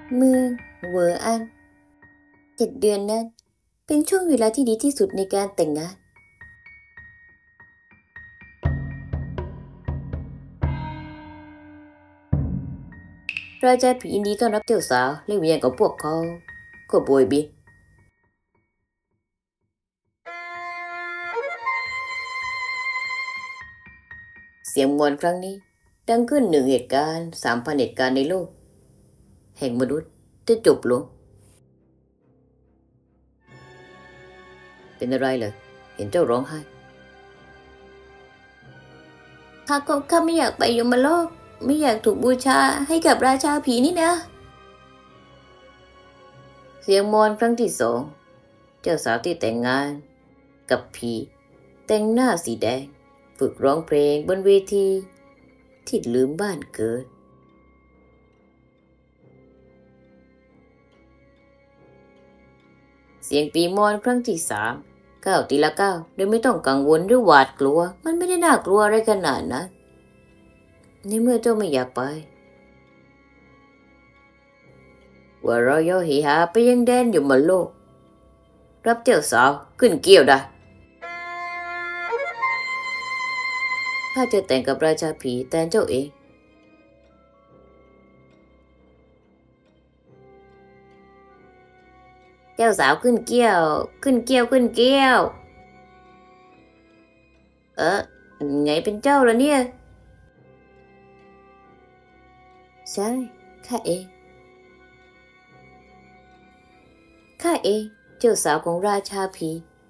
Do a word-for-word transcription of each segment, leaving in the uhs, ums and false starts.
เมืองเวอร์อันเจ็ดเดือนนั้นเป็นช่วงเวลาที่ดีที่สุดในการแต่งงานราชาผียินดีต้อนรับเจ้าสาวและเมียของพวกเขาก็โบยบินเสียงมวลครั้งนี้ดังขึ้นหนึ่งเหตุการณ์สามพันเหตุการณ์ในโลกแห่งมนุษย์จะจบลงเป็นอะไรเหรอเห็นเจ้าร้องไห้ข้าก็ข้าไม่อยากไปยมโลกไม่อยากถูกบูชาให้กับราชาผีนี่นะเสียงมอนครั้งที่สองเจ้าสาวที่แต่งงานกับผีแต่งหน้าสีแดงฝึกร้องเพลงบนเวทีที่ลืมบ้านเกิดเสียงปีมอนครั้งที่สามก้าวทีละก้าวโดยไม่ต้องกังวลหรือหวาดกลัวมันไม่ได้น่ากลัวอะไรขนาดนั้นในเมื่อเจ้าไม่อยากไปว่าเราย่อหิหาไปยังแดนอยู่มาโลกรับเจ้าสาวขึ้นเกี่ยวได้ข้าจะแต่งกับราชาผีแทนเจ้าเองเจ้าสาวขึ้นเกี้ยวขึ้นเกี้ยวขึ้นเกี้ยวเออไงเป็นเจ้าล่ะเนี่ยใช่ข้าเองข้าเองเจ้าสาวของราชาผี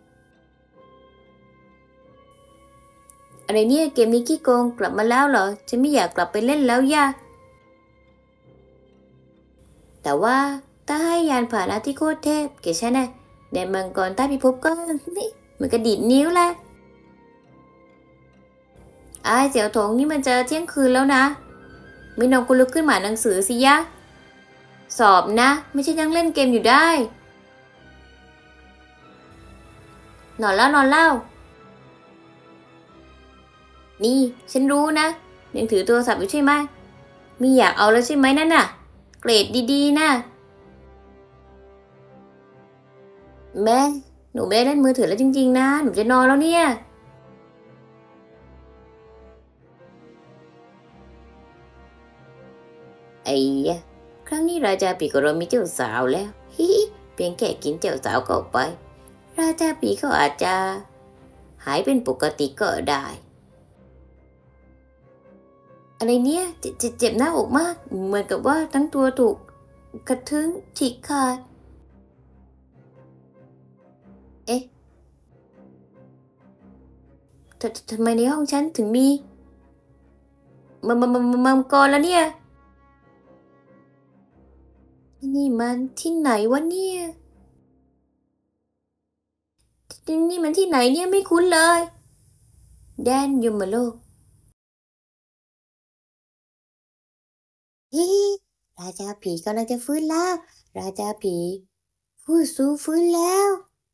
อะไรเนี่ยเกมนี้ขี้โกงกลับมาแล้วเหรอฉันไม่อยากกลับไปเล่นแล้วย่าแต่ว่าถ้าให้ยานผ่านะที่โคตรเทพแกฉันนะในมังกรใต้พิภพก็นี่มันกระดิดนิ้วแหละไอ้เสี่ยวถงนี่มันจะเที่ยงคืนแล้วนะไม่นอนกูลุกขึ้นมาอ่านหนังสือสิยะสอบนะไม่ใช่นั่งเล่นเกมอยู่ได้นอนแล้วนอนเล่านี่ฉันรู้นะยังถือโทรศัพท์อยู่ใช่ไหมมีอยากเอาแล้วใช่ไหมนั่นน่ะเกรดดีๆนะแม่หนูไม่ได้เล่นมือถือแล้วจริงๆนะหนูจะนอนแล้วเนี่ยไอ้ยะครั้งนี้ราชาปีก็เรามีเจ้าสาวแล้วฮิฮิเพียงแค่กินเจ้าสาวเข้าไปราชาปีเขาอาจจะหายเป็นปกติก็ได้อะไรเนี่ยเจ็บเจ็บหน้าอกมากเหมือนกับว่าทั้งตัวถูกกระทึ้งฉีกขาดเอ๊ะททำไมในห้องฉันถึงมีมัมมัมมัมมังกรแล้วเนี่ยนี่มันที่ไหนวะเนี่ยนี่มันที่ไหนเนี่ยไม่คุ้นเลยแดนยมโลกเฮ้ราชาผีกำลังจะฟื้นแล้วราชาผีผู้สู้ฟื้นแล้ว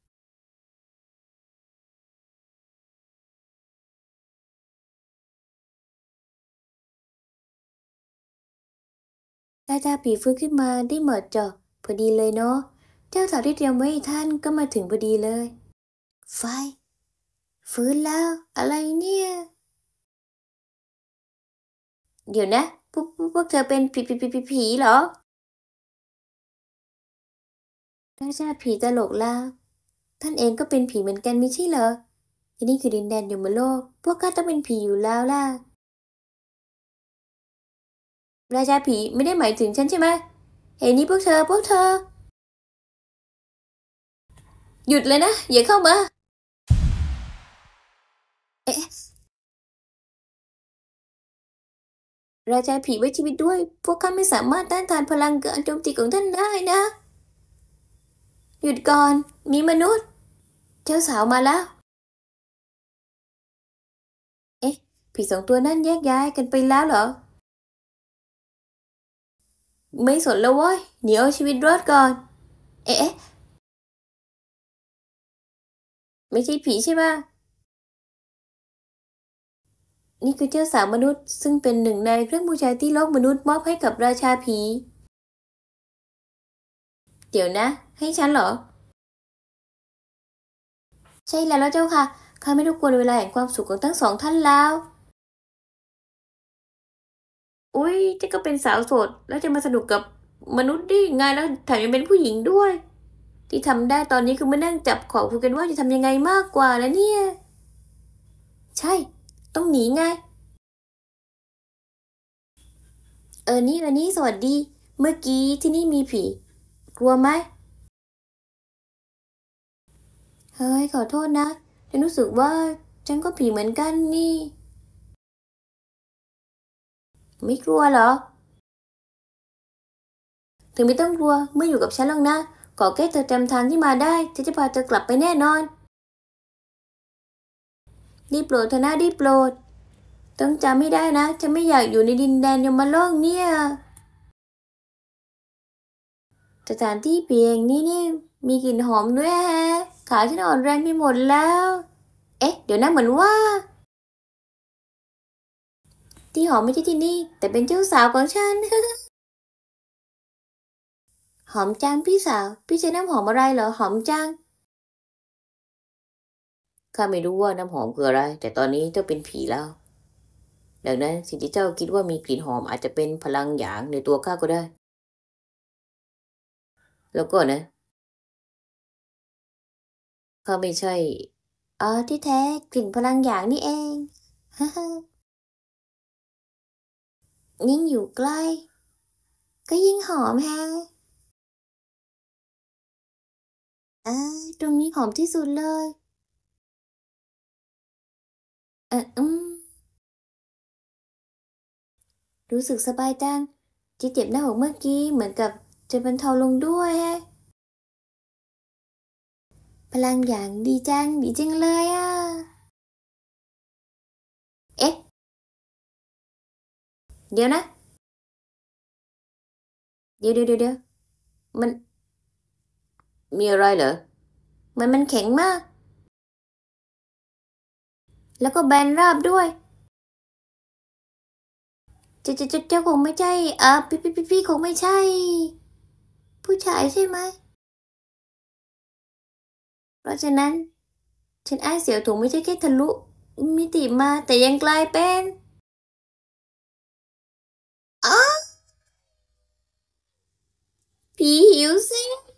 ราชาผีฟื้นขึ้นมาได้เหมาะเจาะพอดีเลยเนาะเจ้าสาวที่เตรียมไว้ให้ท่านก็มาถึงพอดีเลยไฟฟื้นแล้วอะไรเนี่ยเดี๋ยวนะพวกพวกเธอเป็นผีผีผีผีผีเหรอราชาผีตลกแล้วท่านเองก็เป็นผีเหมือนกันไม่ใช่เหรอที่นี่คือดินแดนยมโลกพวกข้าต้องเป็นผีอยู่แล้วล่ะราชาผีไม่ได้หมายถึงฉันใช่ไหมเฮ้ยนี่พวกเธอพวกเธอหยุดเลยนะอย่าเข้ามาเอ๊ะราชาผีไว้ชีวิตด้วยพวกข้าไม่สามารถต้านทานพลังการโจมตีของท่านได้นะหยุดก่อนมีมนุษย์เจ้าสาวมาแล้วเอ๊ะผีสองตัวนั่นแยกย้ายกันไปแล้วเหรอไม่สนแล้วเว้ยหนีเอาชีวิตรอดก่อนเอ๊ะไม่ใช่ผีใช่ปะนี่คือเจ้าสาวมนุษย์ซึ่งเป็นหนึ่งในเครื่องบูชาที่โลกมนุษย์มอบให้กับราชาผีเดี๋ยวนะ ให้ฉันเหรอ ใช่แล้วเจ้าค่ะข้าไม่รบกวนเวลาแห่งความสุขของทั้งสองท่านแล้ว อุ๊ยเจ๊ก็เป็นสาวโสดแล้วจะมาสนุกกับมนุษย์ได้ยังไงแล้วแถมยังเป็นผู้หญิงด้วย ที่ทำได้ตอนนี้คือมานั่งจับขอคุยกันว่าจะทำยังไงมากกว่าแล้วเนี่ย ใช่ ต้องหนีไง เออนี่เออนี่สวัสดี เมื่อกี้ที่นี่มีผี กลัวไหม เฮ้ยขอโทษนะฉันรู้สึกว่าฉันก็ผีเหมือนกันนี่ ไม่กลัวเหรอ ถึงไม่ต้องกลัวเมื่ออยู่กับฉันหรอกนะขอแค่เธอจำทางที่มาได้ฉันจะพาเธอกลับไปแน่นอนรีบโปรดเถอะนะรีบโปรดต้องจำไม่ได้นะฉันไม่อยากอยู่ในดินแดนยมโลกเนี่ยสถานที่เพียงนี้นี่มีกลิ่นหอมด้วยแฮะขาฉันอ่อนแรงไปหมดแล้วเอ๊ะเดี๋ยวนะเหมือนว่าที่หอมไม่ใช่ที่นี่แต่เป็นเจ้าสาวของฉัน หอมจังพี่สาวพี่ใช้น้ำหอมอะไรเหรอหอมจังข้าไม่รู้ว่าน้ำหอมคืออะไรแต่ตอนนี้เจ้าเป็นผีแล้วดังนั้นสิ่งที่เจ้าคิดว่ามีกลิ่นหอมอาจจะเป็นพลังหยางในตัวข้าก็ได้แล้วก็นะข้าไม่ใช่อ๋อที่แท้กลิ่นพลังหยางนี่เองฮ่าฮ่ายิ่งอยู่ใกล้ก็ยิ่งหอมแฮะอ่าตรงนี้หอมที่สุดเลยเอออืมรู้สึกสบายจังที่เจ็บหน้าอกเมื่อกี้เหมือนกับจะบรรเทาลงด้วยแฮะพลังหยางดีจังดีจังเลยอ่ะเอ๊ะเดี๋ยวนะเดี๋ยวเดี๋ยวเดี๋ยวมันมีอะไรเหรอมันมันแข็งมากแล้วก็แบนราบด้วยเจ้าเจ้าเจ้าเจ้าคงไม่ใช่อ่าพี่พี่พี่พี่คงไม่ใช่ผู้ชายใช่ไหมเพราะฉะนั้นฉันอ้ายเสี่ยวถุงไม่ใช่แค่ทะลุมิติมาแต่ยังกลายเป็นอ๋อผีหิวสิ